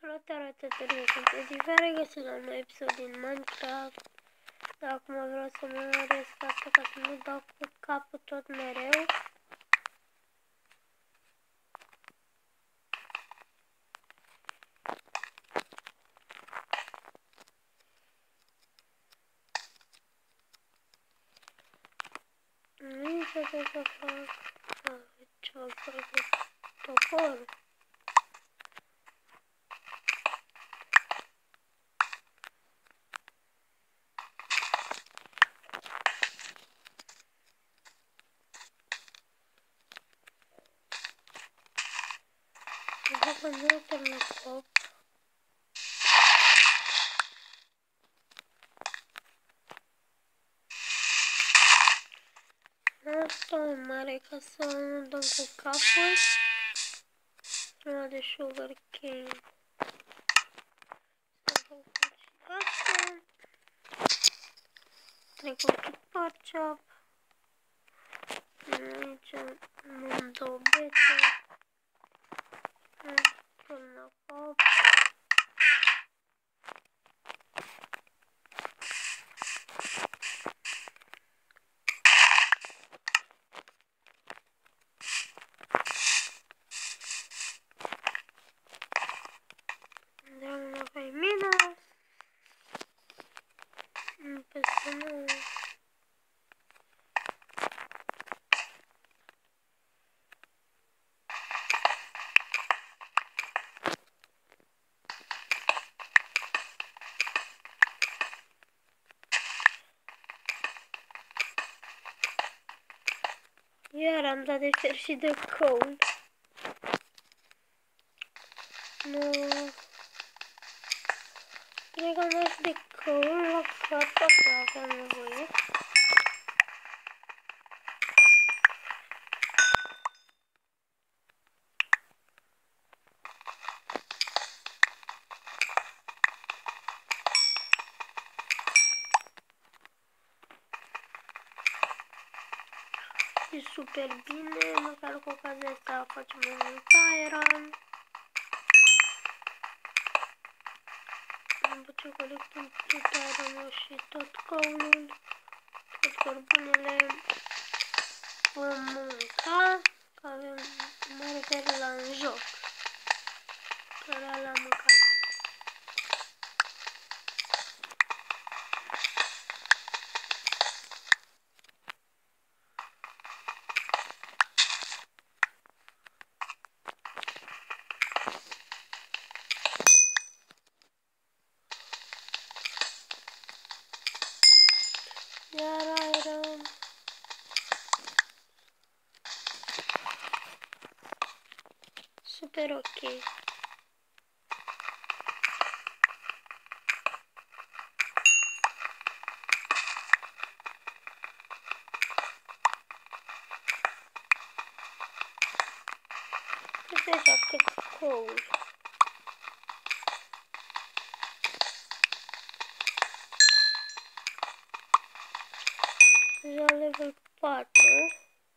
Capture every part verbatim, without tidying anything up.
Salutare tuturor, sunt Ediva, regăsit la un nou episod din Minecraft. Dar acum vreau să mă urmăresc asta ca să nu dau cu capul tot mereu. Nu știu ce să fac. Ce-o fac cu toporul? Dacă nu termin cop. Asta e mare ca să nu dăm cu capul. Una de sugar cane. Să fac asta. Trecem cu parcea. Aici nu-mi dau bete. Până la cop. Dăm înapoi mina. Peste nouă. Iar am dat de fer și de coal. Nu. Cred că am dat de coal la carta că aveam nevoie. E super bine, măcar cu ocazia asta facem mai mult iron. După ce colectăm tot ironul și tot coal-ul, tot cărbunele, vom mânca, că avem mare care la în joc, care l-am mâncat. Iar iron. Super ok. Este așa cât coal. Deja level patru.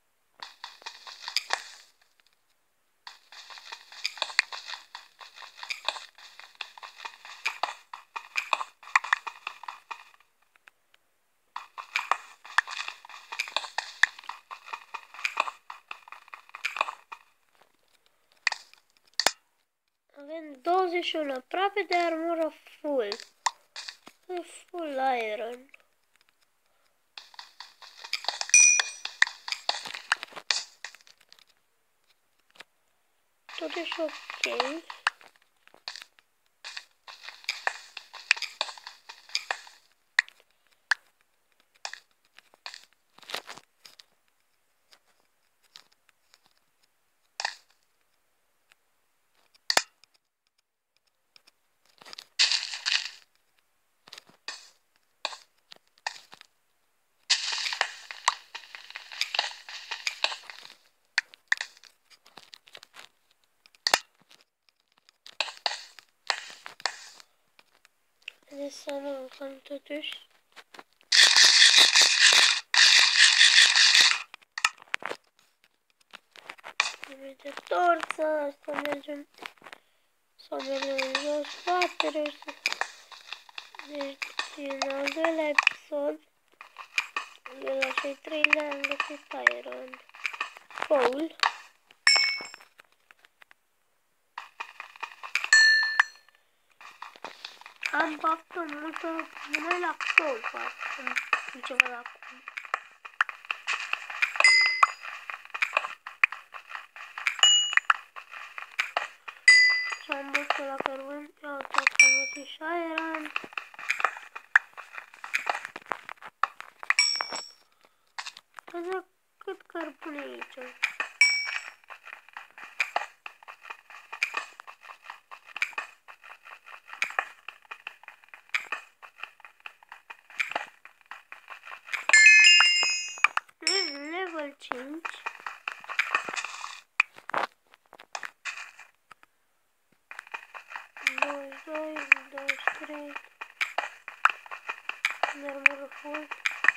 Avem douăzeci și unu aproape de armură full. E full iron. Totuși ok. Haideți să nu mâncăm totuși. De torță, asta mergem sau mergem în jos, foarte reușit. Deci, în al doilea episod, de la cei treilea am găsit Iron Coal. Am baftă multă, numai la Coal fac, am ceva la Coal. Și am băftă la cărbun, ia uite că am găsit și Iron. Așa cât cărbune aici. Level cinci. douăzeci și doi, douăzeci și trei. Nermură full.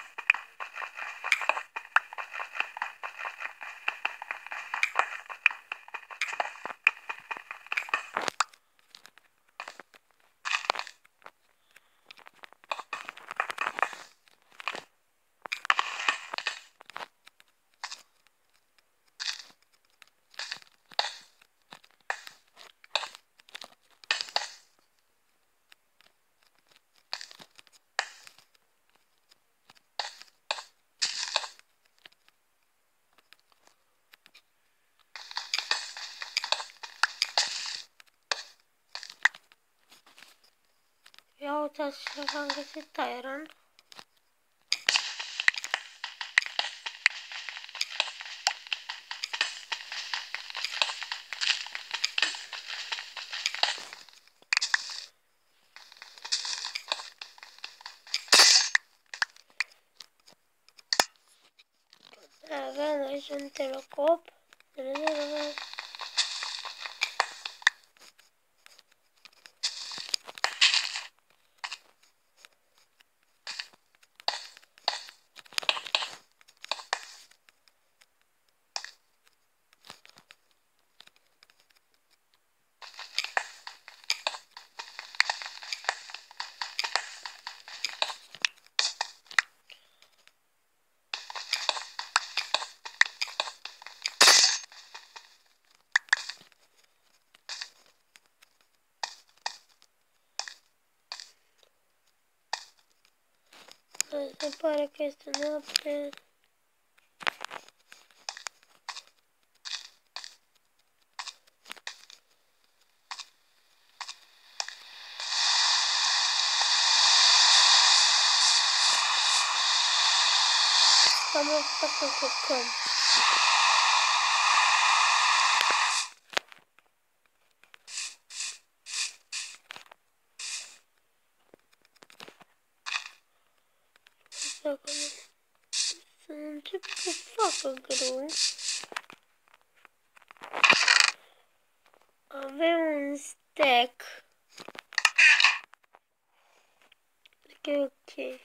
Ia uitați ce am găsit Iron. Avem aici un telescop. Se pare că este noapte. Am lăsat să culcăm. Dacă să încep să facă grâu. Avem un stack. Cred că e ok.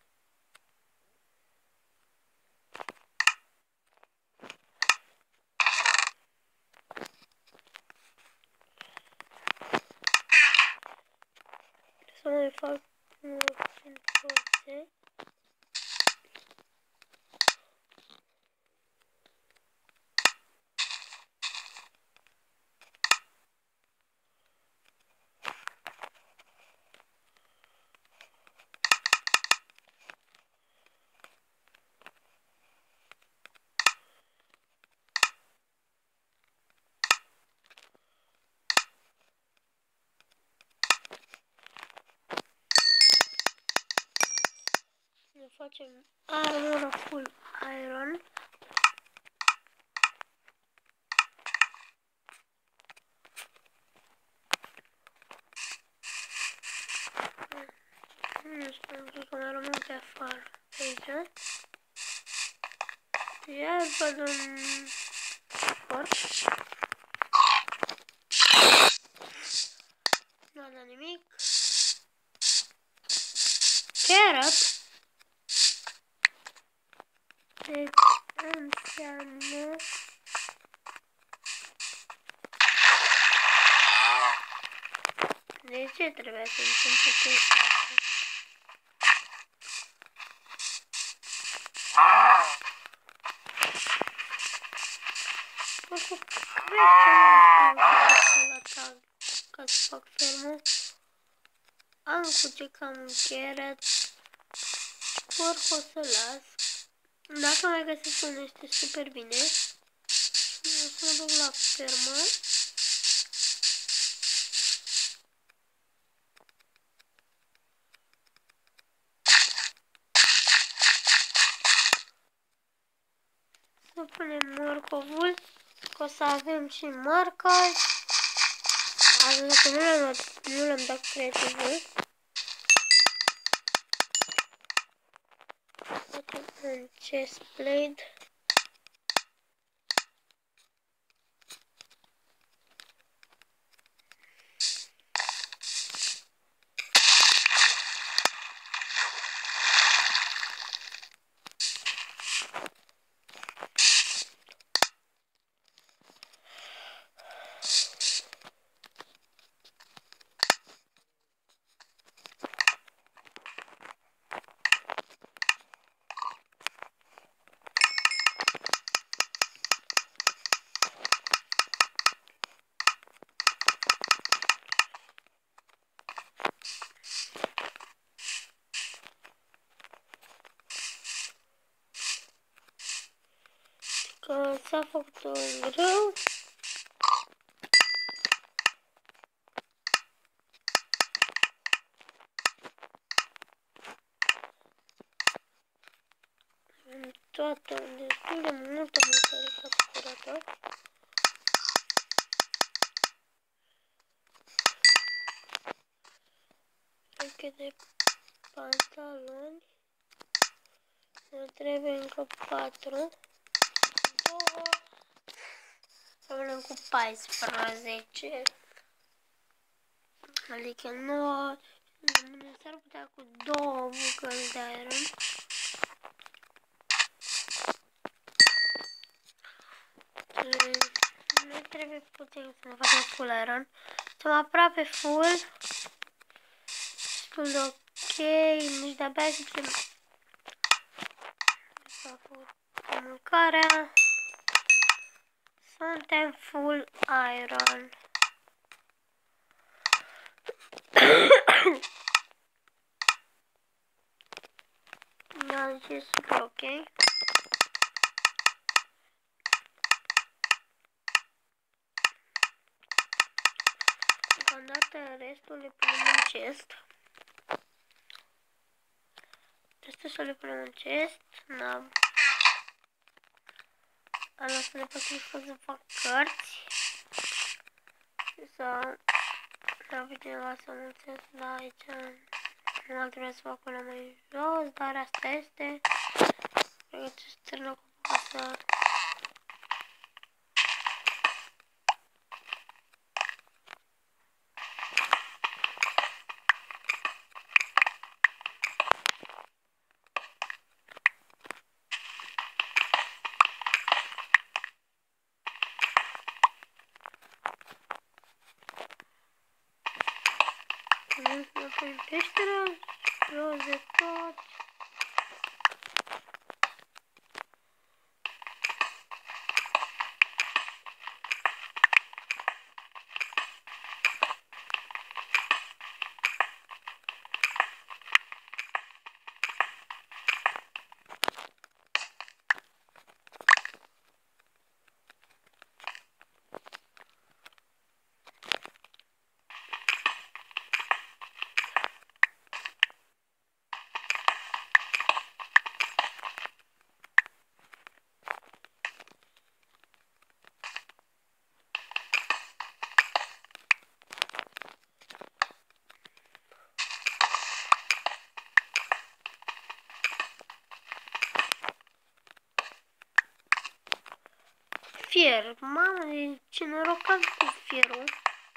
Să mai fac puțin forțe. Ne facem armură full iron. Nu știu, cred că mai rămân pe afară aici. Iar văd un porc. Nu a dat nimic. Carrot. Deci înseamnă De ce trebuia să întâmple chestia asta? Oricum, cred că nu am la tag ca să fac fermă. Am cu ce cam încheiat. Oricum o să las. Dacă mai găsesc unul este super bine. O să mă duc la fermă. Să punem morcovul. Că o să avem și morcovi. Azi că nu l-am dat, nu l-am dat creativul. Facem un chest plate. Că s-a făcut un grâu. Am toată, destul de multă mâncare ca supărată. Peche de pantaloni. Ne trebuie încă patru. Două. Rămânem cu paisprezece. Adică nouă. S-ar putea cu două bucăți de iron. Ne trebuie puțin să ne facem full iron. Suntem aproape full. Destul de ok. Nici de-abia simțim. S-a făcut mâncarea. Suntem full iron. Mi-a zis super ok. Deocamdată restul le punem în chest. Restul să le punem în chest. N-am. Am lăsat de pe să fac cărți. Și să... Să cineva să mă înțeles, da, aici nu ar trebui să fac una mai jos, dar asta este. Cred că ce strână cu pasă. Nu mă pun peșteră, jos de tot. Fier, mamă, ce noroc am cu fierul.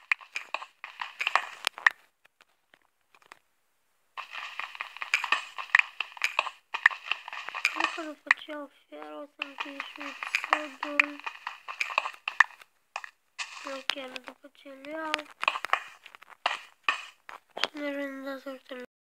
Cred că după ce iau fierul o să închei și episodul. Nu chiar după ce îl iau. Organizator